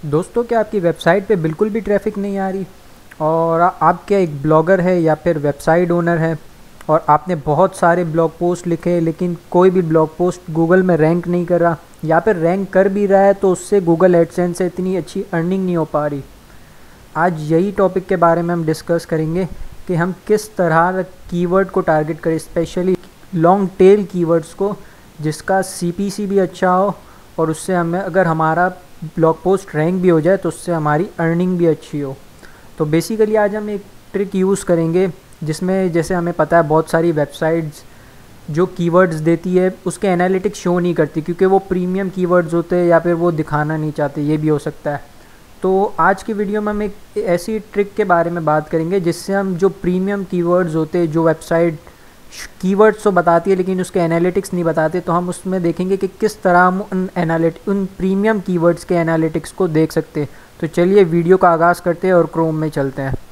दोस्तों, क्या आपकी वेबसाइट पे बिल्कुल भी ट्रैफिक नहीं आ रही और आप क्या एक ब्लॉगर है या फिर वेबसाइट ओनर है और आपने बहुत सारे ब्लॉग पोस्ट लिखे लेकिन कोई भी ब्लॉग पोस्ट गूगल में रैंक नहीं कर रहा या फिर रैंक कर भी रहा है तो उससे गूगल एडसेंस से इतनी अच्छी अर्निंग नहीं हो पा रही। आज यही टॉपिक के बारे में हम डिस्कस करेंगे कि हम किस तरह कीवर्ड को टारगेट करें, स्पेशली लॉन्ग टेल कीवर्ड्स को जिसका सीपीसी भी अच्छा हो और उससे हमें अगर हमारा ब्लॉग पोस्ट रैंक भी हो जाए तो उससे हमारी अर्निंग भी अच्छी हो। तो बेसिकली आज हम एक ट्रिक यूज़ करेंगे जिसमें जैसे हमें पता है बहुत सारी वेबसाइट्स जो कीवर्ड्स देती है उसके एनालिटिक्स शो नहीं करती क्योंकि वो प्रीमियम कीवर्ड्स होते हैं या फिर वो दिखाना नहीं चाहते, ये भी हो सकता है। तो आज की वीडियो में हम एक ऐसी ट्रिक के बारे में बात करेंगे जिससे हम जो प्रीमियम कीवर्ड्स होते हैं, जो वेबसाइट कीवर्ड्स तो बताती है लेकिन उसके एनालिटिक्स नहीं बताते, तो हम उसमें देखेंगे कि किस तरह हम उन प्रीमियम कीवर्ड्स के एनालिटिक्स को देख सकते हैं। तो चलिए वीडियो का आगाज़ करते हैं और क्रोम में चलते हैं।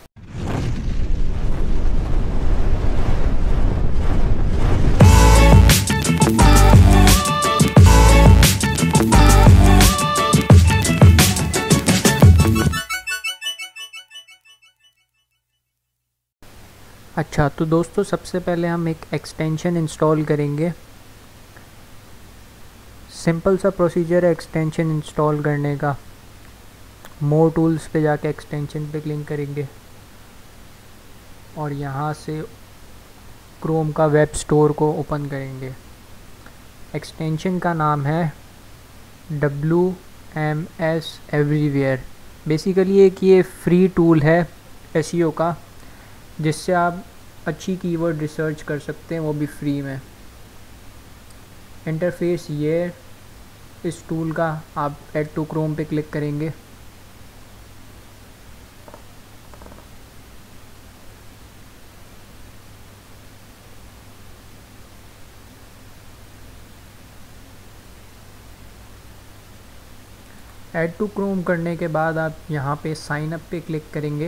अच्छा, तो दोस्तों सबसे पहले हम एक एक्सटेंशन इंस्टॉल करेंगे। सिंपल सा प्रोसीजर है एक्सटेंशन इंस्टॉल करने का। मोर टूल्स पे जाके एक्सटेंशन पे क्लिक करेंगे और यहाँ से क्रोम का वेब स्टोर को ओपन करेंगे। एक्सटेंशन का नाम है WMS एवरीवेयर। बेसिकली एक ये फ्री टूल है एसईओ का जिससे आप अच्छी कीवर्ड रिसर्च कर सकते हैं, वो भी फ्री में। इंटरफेस ये इस टूल का, आप ऐड टू क्रोम पे क्लिक करेंगे। ऐड टू क्रोम करने के बाद आप यहाँ पे साइन अप पे क्लिक करेंगे।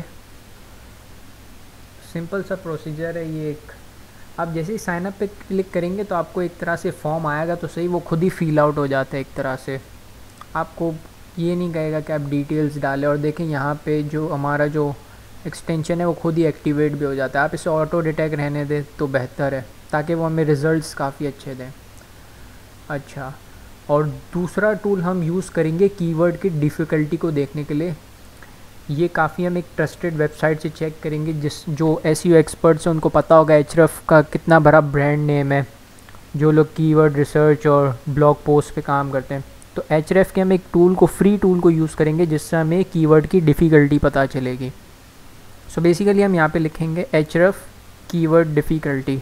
सिंपल सा प्रोसीजर है ये एक। आप जैसे ही साइन अप पे क्लिक करेंगे तो आपको एक तरह से फॉर्म आएगा, तो सही वो खुद ही फिल आउट हो जाता है एक तरह से। आपको ये नहीं कहेगा कि आप डिटेल्स डालें, और देखें यहाँ पे जो हमारा जो एक्सटेंशन है वो खुद ही एक्टिवेट भी हो जाता है। आप इसे ऑटो डिटेक्ट रहने दें तो बेहतर है ताकि वो हमें रिज़ल्ट्स काफ़ी अच्छे दें। अच्छा, और दूसरा टूल हम यूज़ करेंगे कीवर्ड की डिफ़िकल्टी को देखने के लिए। ये काफ़ी हम एक ट्रस्टेड वेबसाइट से चेक करेंगे जो एसईओ एक्सपर्ट्स हैं उनको पता होगा एचरफ का कितना बड़ा ब्रांड नेम है, जो लोग कीवर्ड रिसर्च और ब्लॉग पोस्ट पे काम करते हैं। तो एचरफ के हम एक टूल को, फ्री टूल को यूज़ करेंगे जिससे हमें कीवर्ड की डिफ़िकल्टी पता चलेगी। सो बेसिकली हम यहाँ पे लिखेंगे एचरफ कीवर्ड डिफ़िकल्टी।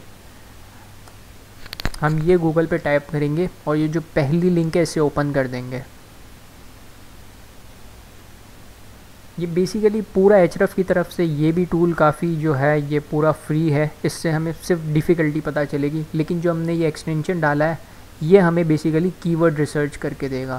हम ये गूगल पे टाइप करेंगे और ये जो पहली लिंक है इसे ओपन कर देंगे। ये बेसिकली पूरा एचरफ की तरफ से ये भी टूल काफ़ी जो है ये पूरा फ्री है, इससे हमें सिर्फ डिफ़िकल्टी पता चलेगी, लेकिन जो हमने ये एक्सटेंशन डाला है ये हमें बेसिकली कीवर्ड रिसर्च करके देगा।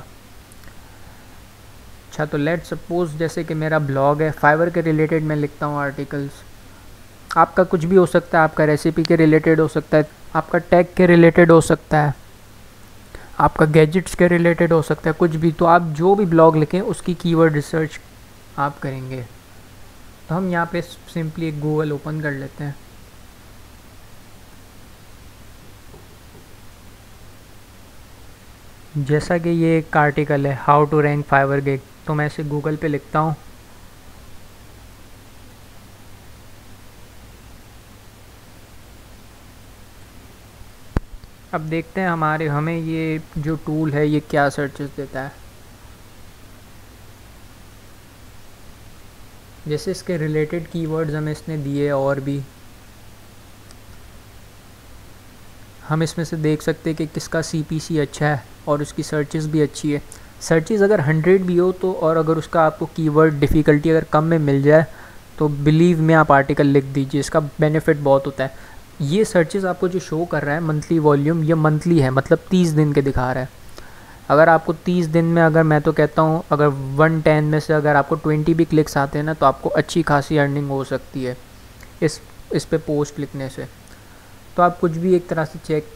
अच्छा, तो लेट्स सपोज जैसे कि मेरा ब्लॉग है, फाइवर के रिलेटेड मैं लिखता हूँ आर्टिकल्स। आपका कुछ भी हो सकता है, आपका रेसिपी के रिलेटेड हो सकता है, आपका टेक के रिलेटेड हो सकता है, आपका गैजेट्स के रिलेटेड हो सकता है, कुछ भी। तो आप जो भी ब्लॉग लिखें उसकी कीवर्ड रिसर्च आप करेंगे। तो हम यहाँ पे सिंपली एक गूगल ओपन कर लेते हैं। जैसा कि ये एक आर्टिकल है how to rank Fiverr gig, तो मैं इसे गूगल पे लिखता हूँ। अब देखते हैं हमें ये जो टूल है ये क्या सर्चेस देता है। जैसे इसके रिलेटेड कीवर्ड्स हमें इसने दिए और भी हम इसमें से देख सकते हैं कि किसका सीपीसी अच्छा है और उसकी सर्चेस भी अच्छी है। सर्चेस अगर 100 भी हो तो, और अगर उसका आपको कीवर्ड डिफ़िकल्टी अगर कम में मिल जाए तो बिलीव में आप आर्टिकल लिख दीजिए, इसका बेनिफिट बहुत होता है। ये सर्चेस आपको जो शो कर रहा है मंथली वॉल्यूम, ये मंथली है, मतलब 30 दिन के दिखा रहा है। अगर आपको 30 दिन में, अगर मैं तो कहता हूँ अगर 110 में से अगर आपको 20 भी क्लिक्स आते हैं ना तो आपको अच्छी खासी अर्निंग हो सकती है इस पे पोस्ट लिखने से। तो आप कुछ भी एक तरह से चेक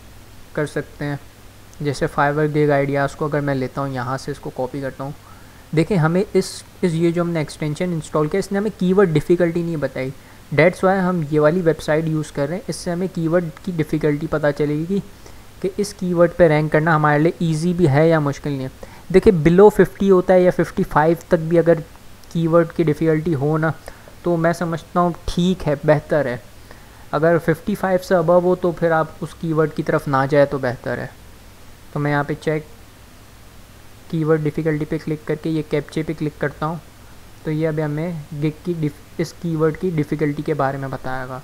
कर सकते हैं। जैसे फाइवर गिग आइडियाज़ को अगर मैं लेता हूँ, यहाँ से इसको कॉपी करता हूँ, देखिए हमें इस ये जो हमने एक्सटेंशन इंस्टॉल किया इसने हमें कीवर्ड डिफ़िकल्टी नहीं बताई। डेट्स वाई हम ये वाली वेबसाइट यूज़ कर रहे हैं। इससे हमें कीवर्ड की डिफ़िकल्टी पता चलेगी कि इस कीवर्ड पे रैंक करना हमारे लिए इजी भी है या मुश्किल नहीं है। देखिए बिलो 50 होता है या 55 तक भी अगर कीवर्ड की डिफ़िकल्टी हो ना, तो मैं समझता हूँ ठीक है, बेहतर है। अगर 55 से अबव हो तो फिर आप उस कीवर्ड की तरफ ना जाए तो बेहतर है। तो मैं यहाँ पे चेक कीवर्ड डिफ़िकल्टी पे क्लिक करके ये कैप्चे पे क्लिक करता हूँ, तो ये अभी हमें गिग की इस कीवर्ड की डिफ़िकल्टी के बारे में बताएगा।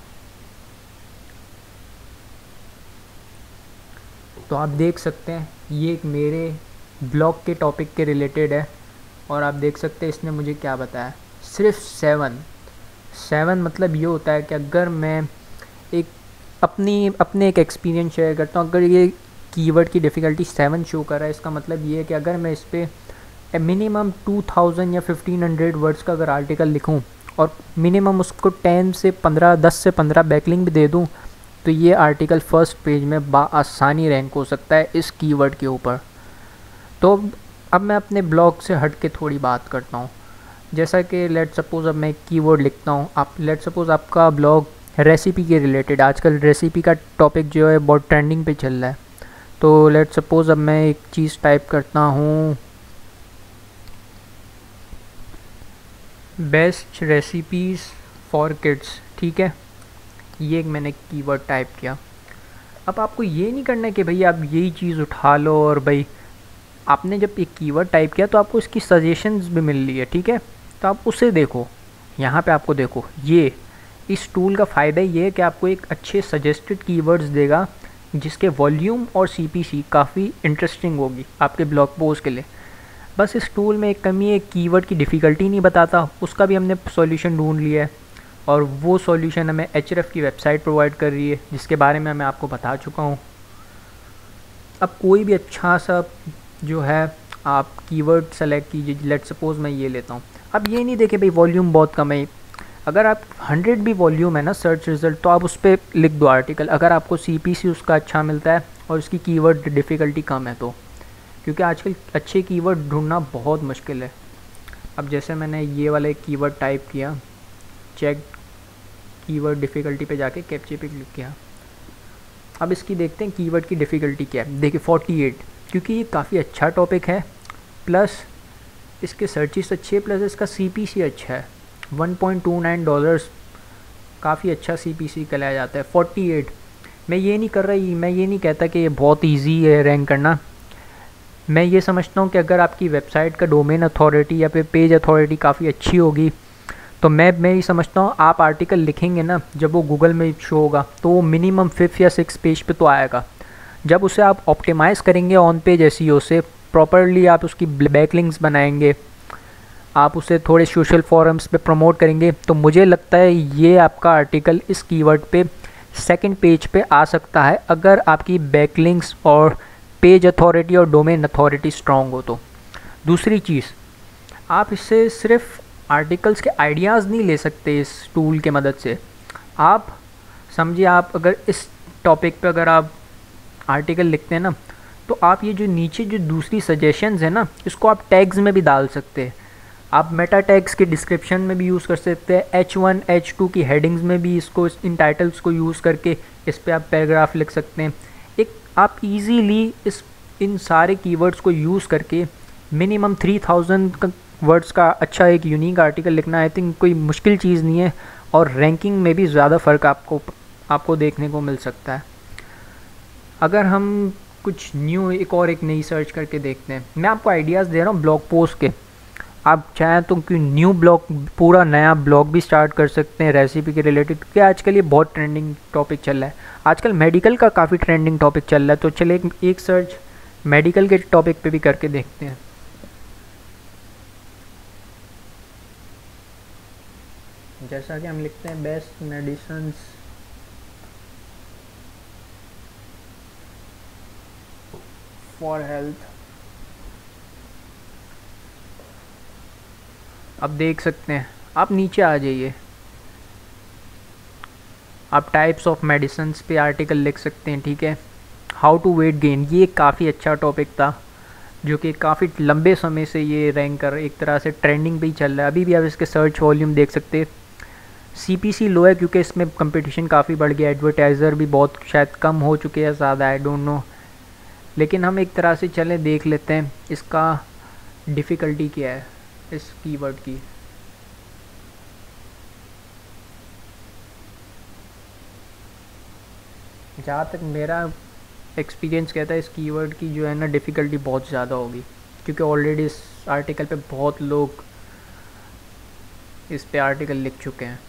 तो आप देख सकते हैं ये एक मेरे ब्लॉग के टॉपिक के रिलेटेड है, और आप देख सकते हैं इसने मुझे क्या बताया, सिर्फ 7 मतलब ये होता है कि अगर मैं एक अपने एक एक्सपीरियंस शेयर करता हूँ, अगर ये कीवर्ड की डिफ़िकल्टी 7 शो कर रहा है, इसका मतलब ये है कि अगर मैं इस पर मिनिमम 2000 या 1500 वर्ड्स का अगर आर्टिकल लिखूँ और मिनिमम उसको 10 से 15 बैकलिंक भी दे दूँ, तो ये आर्टिकल फर्स्ट पेज में आसानी रैंक हो सकता है इस कीवर्ड के ऊपर। तो अब मैं अपने ब्लॉग से हट के थोड़ी बात करता हूँ। जैसा कि लेट सपोज़ अब मैं एक कीवर्ड लिखता हूँ, आप लेट सपोज़ आपका ब्लॉग रेसिपी के रिलेटेड, आजकल रेसिपी का टॉपिक जो है बहुत ट्रेंडिंग पे चल रहा है। तो लेट सपोज़ अब मैं एक चीज़ टाइप करता हूँ, बेस्ट रेसिपीज़ फॉर किड्स, ठीक है, ये एक मैंने कीवर्ड टाइप किया। अब आपको ये नहीं करना है कि भाई आप यही चीज़ उठा लो, और भाई आपने जब एक कीवर्ड टाइप किया तो आपको इसकी सजेशंस भी मिल रही है, ठीक है, तो आप उसे देखो। यहाँ पे आपको देखो, ये इस टूल का फ़ायदा ये है कि आपको एक अच्छे सजेस्टेड कीवर्ड्स देगा जिसके वॉल्यूम और सीपीसी काफ़ी इंटरेस्टिंग होगी आपके ब्लॉग पोस्ट के लिए। बस इस टूल में एक कमी है, कीवर्ड की डिफ़िकल्टी नहीं बताता, उसका भी हमने सॉल्यूशन ढूंढ लिया है, और वो सॉल्यूशन हमें एचरेफ की वेबसाइट प्रोवाइड कर रही है, जिसके बारे में मैं आपको बता चुका हूँ। अब कोई भी अच्छा सा जो है आप कीवर्ड सेलेक्ट कीजिए। लेट सपोज़ मैं ये लेता हूँ। अब ये नहीं देखे भाई वॉल्यूम बहुत कम है, अगर आप 100 भी वॉल्यूम है ना सर्च रिज़ल्ट, तो आप उस पर लिख दो आर्टिकल, अगर आपको सीपीसी उसका अच्छा मिलता है और उसकी कीवर्ड डिफ़िकल्टी कम है तो, क्योंकि आजकल अच्छे कीवर्ड ढूंढना बहुत मुश्किल है। अब जैसे मैंने ये वाला एक कीवर्ड टाइप किया, चेक कीवर्ड डिफ़िकल्टी पे जाके कैप्चे पे क्लिक किया। अब इसकी देखते हैं कीवर्ड की डिफ़िकल्टी क्या है। देखिए 48, क्योंकि ये काफ़ी अच्छा टॉपिक है, प्लस इसके सर्चिस अच्छे, प्लस इसका सीपीसी अच्छा है, $1.29 काफ़ी अच्छा सीपीसी कहलाया जाता है। 48 मैं ये नहीं कहता कि ये बहुत इजी है रैंक करना। मैं ये समझता हूँ कि अगर आपकी वेबसाइट का डोमेन अथॉरिटी या फिर पेज अथॉरिटी काफ़ी अच्छी होगी, तो मैं ही समझता हूँ आप आर्टिकल लिखेंगे ना, जब वो गूगल में शो होगा तो वो मिनिमम 5 या 6 पेज पे तो आएगा। जब उसे आप ऑप्टिमाइज़ करेंगे ऑन पेज एसईओ से प्रॉपरली, आप उसकी बैकलिंक्स बनाएंगे, आप उसे थोड़े सोशल फोरम्स पे प्रमोट करेंगे, तो मुझे लगता है ये आपका आर्टिकल इस कीवर्ड पे सेकंड पेज पे आ सकता है, अगर आपकी बैकलिंक्स और पेज अथॉरिटी और डोमेन अथॉरिटी स्ट्रॉन्ग हो तो। दूसरी चीज़, आप इससे सिर्फ आर्टिकल्स के आइडियाज़ नहीं ले सकते इस टूल के मदद से। आप समझिए, आप अगर इस टॉपिक पे अगर आप आर्टिकल लिखते हैं ना, तो आप ये जो नीचे जो दूसरी सजेशंस है ना, इसको आप टैग्स में भी डाल सकते हैं। आप मेटा टैग्स के डिस्क्रिप्शन में भी यूज़ कर सकते हैं, H1 H2 की हेडिंग्स में भी इसको, इन टाइटल्स को यूज़ करके इस पर आप पैराग्राफ लिख सकते हैं। एक आप इजीली इन सारे कीवर्ड्स को यूज़ करके मिनिमम 3000 वर्ड्स का अच्छा एक यूनिक आर्टिकल लिखना आई थिंक कोई मुश्किल चीज़ नहीं है, और रैंकिंग में भी ज़्यादा फ़र्क आपको देखने को मिल सकता है। अगर हम कुछ एक नई सर्च करके देखते हैं, मैं आपको आइडियाज़ दे रहा हूँ ब्लॉग पोस्ट के, आप चाहें तो कोई न्यू ब्लॉग, पूरा नया ब्लॉग भी स्टार्ट कर सकते हैं रेसिपी के रिलेटेड, क्योंकि आजकल ये बहुत ट्रेंडिंग टॉपिक चल रहा है। आजकल मेडिकल का काफ़ी ट्रेंडिंग टॉपिक चल रहा है, तो चले एक सर्च मेडिकल के टॉपिक पे भी करके देखते हैं। जैसा कि हम लिखते हैं बेस्ट मेडिसिन्स फॉर हेल्थ। अब देख सकते हैं, आप नीचे आ जाइए, आप टाइप्स ऑफ मेडिसिन्स पे आर्टिकल लिख सकते हैं, ठीक है। हाउ टू वेट गेन, ये काफ़ी अच्छा टॉपिक था, जो कि काफ़ी लंबे समय से ये रैंकर एक तरह से ट्रेंडिंग पे ही चल रहा है। अभी भी आप इसके सर्च वॉल्यूम देख सकते हैं। CPC लो है क्योंकि इसमें कंपटीशन काफ़ी बढ़ गया, एडवर्टाइज़र भी बहुत शायद कम हो चुके हैं ज़्यादा, आई डोंट नो। लेकिन हम एक तरह से चलें देख लेते हैं इसका डिफ़िकल्टी क्या है इस कीवर्ड की। जहाँ तक मेरा एक्सपीरियंस कहता है इस कीवर्ड की जो है ना डिफ़िकल्टी बहुत ज़्यादा होगी, क्योंकि ऑलरेडी इस आर्टिकल पे बहुत लोग इस पे आर्टिकल लिख चुके हैं।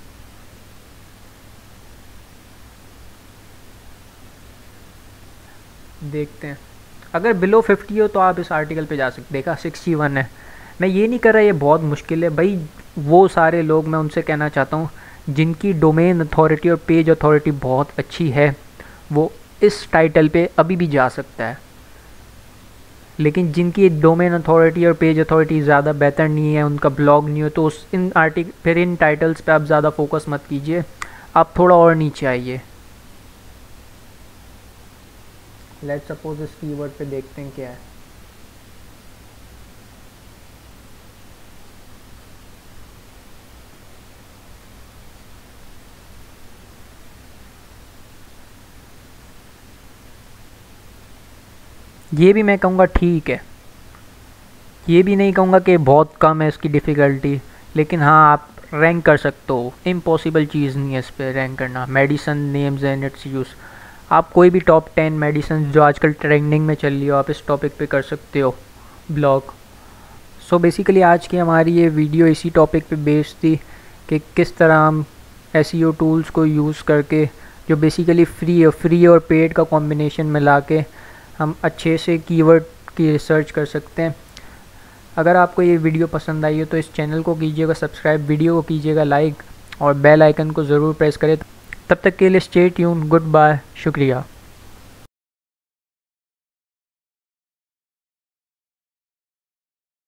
देखते हैं, अगर बिलो 50 हो तो आप इस आर्टिकल पे जा सकते। देखा 61 है। मैं ये नहीं कर रहा ये बहुत मुश्किल है भाई, वो सारे लोग मैं उनसे कहना चाहता हूँ जिनकी डोमेन अथॉरिटी और पेज अथॉरिटी बहुत अच्छी है, वो इस टाइटल पे अभी भी जा सकता है। लेकिन जिनकी डोमेन अथॉरिटी और पेज अथॉरिटी ज़्यादा बेहतर नहीं है, उनका ब्लॉग नहीं हो, तो उस फिर इन टाइटल्स पे आप ज़्यादा फोकस मत कीजिए, आप थोड़ा और नीचे आइए। लेट्स सपोज इस कीवर्ड पे देखते हैं क्या है। ये भी मैं कहूँगा ठीक है, ये भी नहीं कहूँगा कि बहुत कम है इसकी डिफ़िकल्टी, लेकिन हाँ आप रैंक कर सकते हो, इम्पॉसिबल चीज़ नहीं है इस पर रैंक करना। Medicine names and its use, आप कोई भी टॉप 10 मेडिसन जो आजकल ट्रेंडिंग में चल रही हो आप इस टॉपिक पे कर सकते हो ब्लॉग। सो बेसिकली आज की हमारी ये वीडियो इसी टॉपिक पे बेस्ड थी कि किस तरह हम SEO टूल्स को यूज़ करके, जो बेसिकली फ्री और पेड का कॉम्बिनेशन मिला के हम अच्छे से कीवर्ड की रिसर्च कर सकते हैं। अगर आपको ये वीडियो पसंद आई हो तो इस चैनल को कीजिएगा सब्सक्राइब, वीडियो को कीजिएगा लाइक और बेल आइकन को ज़रूर प्रेस करें। तब तक के लिए स्टे ट्यून, गुड बाय, शुक्रिया।